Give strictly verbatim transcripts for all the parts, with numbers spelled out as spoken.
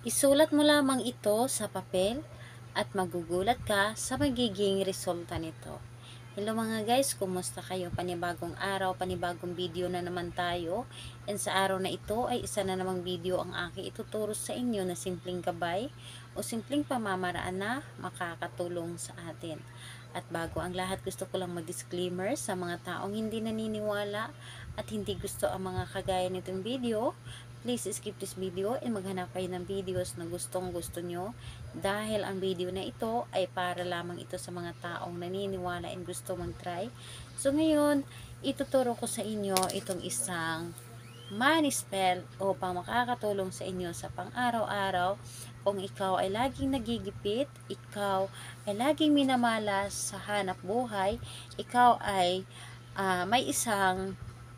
Isulat mo lamang ito sa papel at magugulat ka sa magiging resulta nito. Hello mga guys, kumusta kayo? Panibagong araw, panibagong video na naman tayo. And sa araw na ito ay isa na namang video ang aking ituturo sa inyo na simpleng gabay o simpleng pamamaraan na makakatulong sa atin. At bago ang lahat, gusto ko lang mag-disclaimer sa mga taong hindi naniniwala at hindi gusto ang mga kagaya nitong video. Please skip this video and maghanap kayo ng videos na gustong gusto nyo dahil ang video na ito ay para lamang ito sa mga taong naniniwala and gusto mag-try. So ngayon, ituturo ko sa inyo itong isang money spell upang makakatulong sa inyo sa pang-araw-araw. Kung ikaw ay laging nagigipit, ikaw ay laging minamalas sa hanap buhay, ikaw ay uh, may isang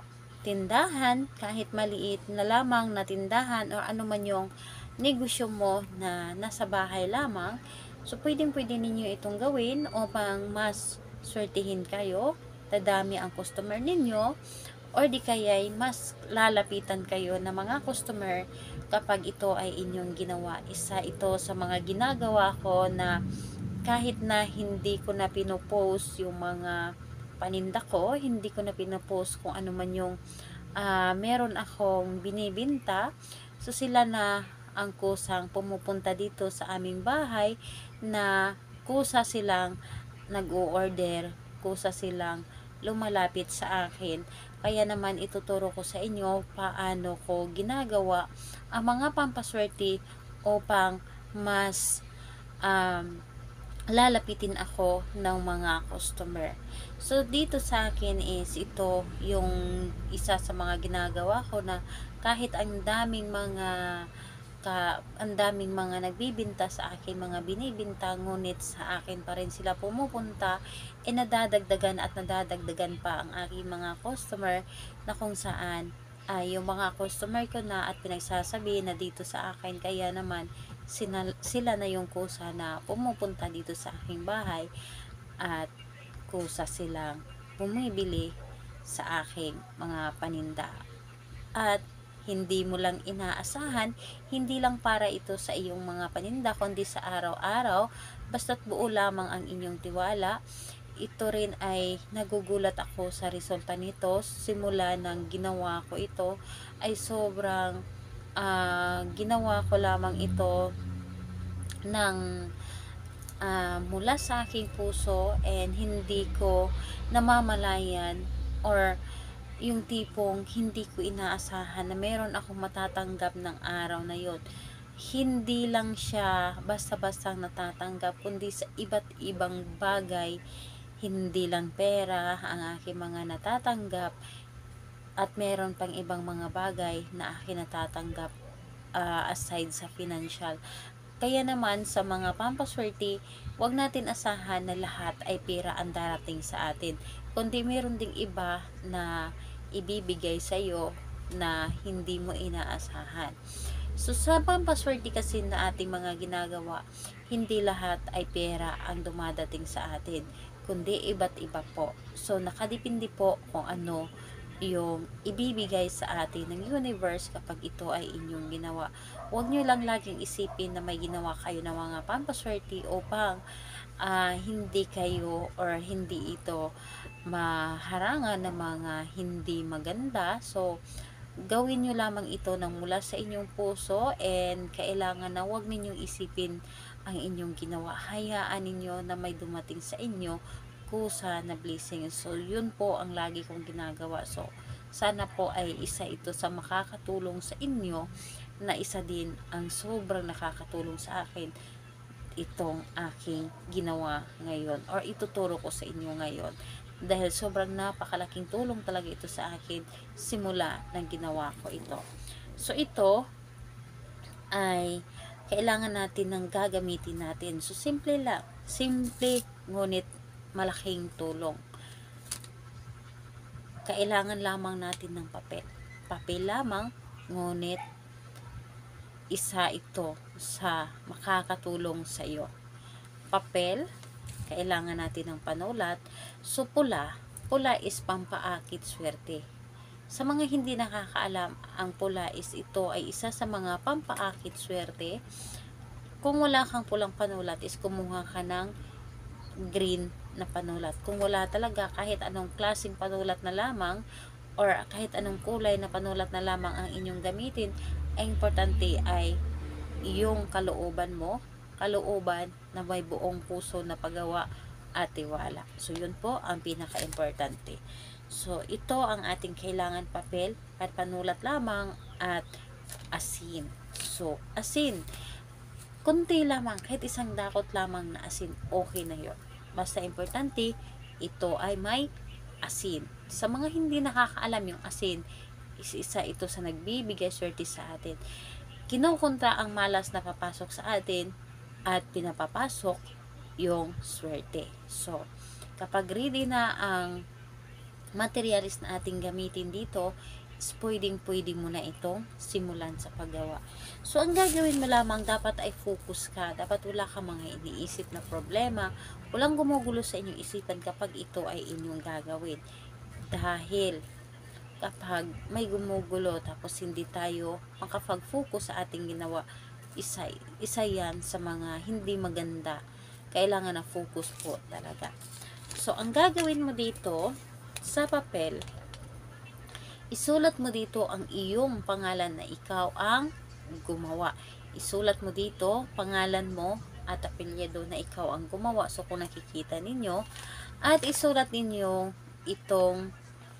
tindahan, kahit maliit na lamang na tindahan o ano man yung negosyo mo na nasa bahay lamang, so pwedeng pwede ninyo itong gawin upang mas swertihin kayo, dadami ang customer ninyo, or di kaya'y mas lalapitan kayo ng mga customer kapag ito ay inyong ginawa. Isa ito sa mga ginagawa ko na kahit na hindi ko na pinopost yung mga paninda ko, hindi ko na pinopost kung ano man yung uh, meron akong binibinta, so sila na ang kusang pumupunta dito sa aming bahay na kusa silang nag-o-order, kusa silang lumalapit sa akin. Kaya naman ituturo ko sa inyo paano ko ginagawa ang mga pampaswerte upang mas um, lalapitin ako ng mga customer. So, dito sa akin is ito yung isa sa mga ginagawa ko na kahit ang daming mga ka, ang daming mga nagbibinta sa akin, mga binibinta, ngunit sa akin pa rin sila pumupunta, e nadadagdagan at nadadagdagan pa ang aking mga customer na kung saan ay uh, yung mga customer ko na at pinagsasabi na dito sa akin, kaya naman sila, sila na yung kusa na pumupunta dito sa aking bahay at kusa silang bumibili sa aking mga paninda. At hindi mo lang inaasahan, hindi lang para ito sa iyong mga paninda, kundi sa araw-araw, basta't buo lamang ang inyong tiwala. Ito rin ay nagugulat ako sa resulta nito. Simula nang ginawa ko ito ay sobrang uh, ginawa ko lamang ito ng uh, mula sa aking puso, and hindi ko namamalayan or yung tipong hindi ko inaasahan na meron akong matatanggap ng araw na yon. Hindi lang siya basta-basta natatanggap, kundi sa iba't ibang bagay. Hindi lang pera ang aking mga natatanggap, at meron pang ibang mga bagay na aking natatanggap uh, aside sa financial. Kaya naman sa mga pampaswerte, wag natin asahan na lahat ay pera ang darating sa atin, kundi meron ding iba na ibibigay sa iyo na hindi mo inaasahan. So sa pampaswerte kasi na ating mga ginagawa, hindi lahat ay pera ang dumadating sa atin, kundi iba't iba po. So nakadepende po kung ano yung ibibigay sa atin ng universe kapag ito ay inyong ginawa. Huwag nyo lang laging isipin na may ginawa kayo ng mga pampaswerte upang uh, hindi kayo or hindi ito maharangan ng mga hindi maganda. So gawin nyo lamang ito ng mula sa inyong puso, and kailangan na huwag ninyong isipin ang inyong ginawa. Hayaan ninyo na may dumating sa inyo kusa na blessing. So yun po ang lagi kong ginagawa. So sana po ay isa ito sa makakatulong sa inyo, na isa din ang sobrang nakakatulong sa akin itong aking ginawa ngayon or ituturo ko sa inyo ngayon, dahil sobrang napakalaking tulong talaga ito sa akin simula ng ginawa ko ito. So ito ay kailangan natin ng gagamitin natin. So simple lang, simple ngunit malaking tulong. Kailangan lamang natin ng papel. Papel lamang, ngunit isa ito sa makakatulong sa iyo. Papel, kailangan natin ng panulat. So pula, pula is pampaakit swerte. Sa mga hindi nakakaalam, ang pula is ito ay isa sa mga pampaakit swerte. Kung wala kang pulang panulat is kumuha ka ng green na panulat. Kung wala talaga, kahit anong klaseng panulat na lamang or kahit anong kulay na panulat na lamang ang inyong gamitin, ang importante ay yung kalooban mo, kalooban na may buong puso na paggawa at tiwala. So, yun po ang pinaka-importante. So, ito ang ating kailangan papel at panulat lamang at asin. So, asin. Kunti lamang, kahit isang dakot lamang na asin, okay na yun. Basta importante, ito ay may asin. Sa mga hindi nakakaalam yung asin, isa ito sa nagbibigay swerte sa atin. Kinukontra ang malas na papasok sa atin at pinapapasok yung swerte. So, kapag ready na ang materialis na ating gamitin dito, is pwedeng pwede mo na itong simulan sa paggawa. So, ang gagawin mo lamang, dapat ay focus ka. Dapat wala ka mga iniisip na problema. Walang gumugulo sa inyong isipan kapag ito ay inyong gagawin. Dahil, kapag may gumugulo tapos hindi tayo makapag-focus sa ating ginawa, isa, isa yan sa mga hindi maganda. Kailangan na focus po talaga. So, ang gagawin mo dito sa papel, isulat mo dito ang iyong pangalan na ikaw ang gumawa. Isulat mo dito pangalan mo at apelyido na ikaw ang gumawa. So, kung nakikita ninyo, at isulat ninyo itong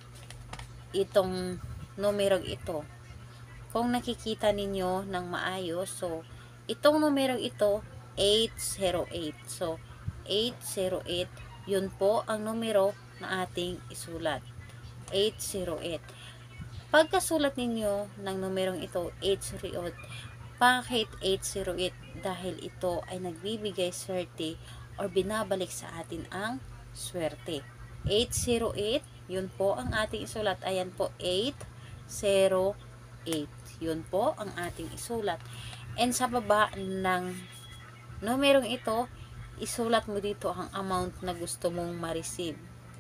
itong numerong ito. Kung nakikita ninyo ng maayos, so, itong numerong ito, eight zero eight. So, eight zero eight, yun po ang numero na ating isulat. eight zero eight. Pagkasulat ninyo ng numerong ito, eight zero eight, bakit eight zero eight? Dahil ito ay nagbibigay swerte or binabalik sa atin ang swerte. eight zero eight, yun po ang ating isulat. Ayan po, eight zero eight. Yun po ang ating isulat. And sa baba ng numerong ito, isulat mo dito ang amount na gusto mong ma-receive.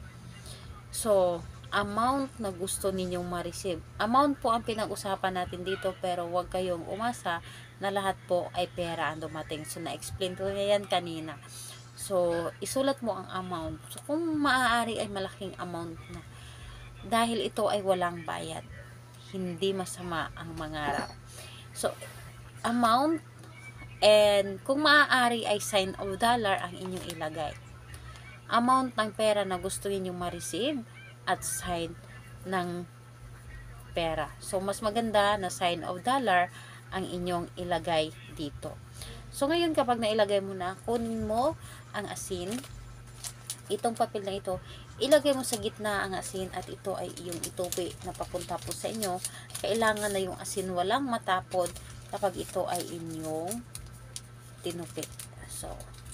So, amount na gusto ninyong ma-receive. Amount po ang pinag-usapan natin dito, pero huwag kayong umasa na lahat po ay pera ang dumating. So, na-explain ko na yan kanina. So, isulat mo ang amount. So, kung maaari ay malaking amount na. Dahil ito ay walang bayad. Hindi masama ang mangarap. So, amount, and kung maaari ay sign of dollar ang inyong ilagay. Amount ng pera na gusto ninyong ma-receive at sign ng pera. So, mas maganda na sign of dollar ang inyong ilagay dito. So, ngayon kapag nailagay mo na, kunin mo ang asin, itong papel na ito, ilagay mo sa gitna ang asin at ito ay iyong itupi na papunta po sa inyo. Kailangan na yung asin walang matapon kapag ito ay inyong tinupi. So,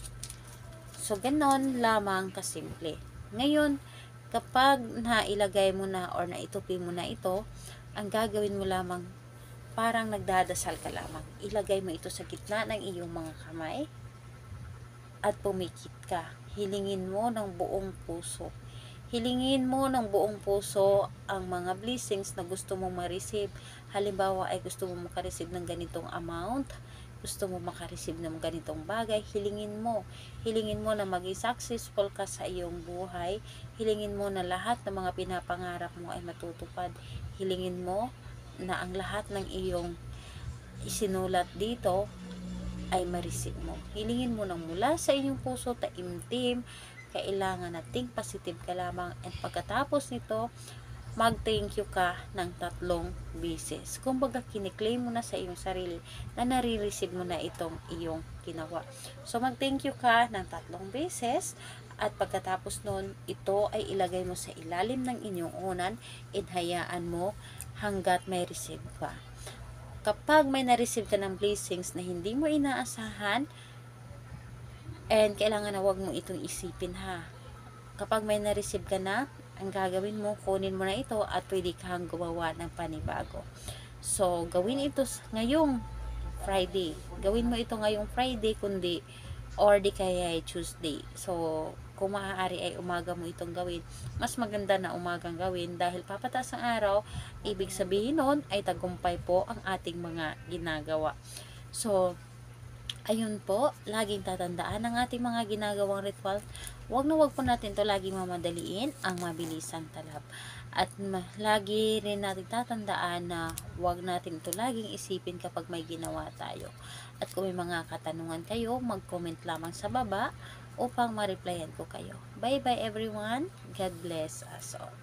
so ganon lamang kasimple. Ngayon, kapag nailagay mo na or naitupi mo na ito, ang gagawin mo lamang, parang nagdadasal ka lamang. Ilagay mo ito sa gitna ng iyong mga kamay at pumikit ka. Hilingin mo ng buong puso. Hilingin mo ng buong puso ang mga blessings na gusto mong ma-receive. Halimbawa ay gusto mo makareceive ng ganitong amount, gusto mo makareceive ng ganitong bagay, hilingin mo. Hilingin mo na maging successful ka sa iyong buhay. Hilingin mo na lahat ng mga pinapangarap mo ay matutupad. Hilingin mo na ang lahat ng iyong isinulat dito ay ma-receive mo. Hilingin mo nang mula sa inyong puso, taimtim. Kailangan na think positive ka lamang. And pagkatapos nito, mag-thank you ka ng tatlong beses. Kumbaga, kiniklaim mo na sa iyong sarili na nare-receive mo na itong iyong ginawa. So, mag-thank you ka ng tatlong beses at pagkatapos nun, ito ay ilagay mo sa ilalim ng inyong unan and hayaan mo hanggat may receive ka. Kapag may na-receive ka ng blessings na hindi mo inaasahan, and kailangan na wag mo itong isipin ha. Kapag may na-receive ka na, ang gagawin mo, kunin mo na ito at pwede kang gumawa ng panibago. So, gawin ito ngayong Friday. Gawin mo ito ngayong Friday kundi or di kaya Tuesday. So, kung maaari ay umaga mo itong gawin, mas maganda na umagang gawin dahil papataas ang araw, ibig sabihin nun ay tagumpay po ang ating mga ginagawa. So, ayun po, laging tatandaan ang ating mga ginagawang ritual. Huwag na huwag po natin to laging mamadaliin ang mabilisang talab. At ma- lagi rin natin tatandaan na huwag natin ito laging isipin kapag may ginawa tayo. At kung may mga katanungan kayo, mag-comment lamang sa baba upang ma-replyan ko kayo. Bye bye everyone. God bless us all.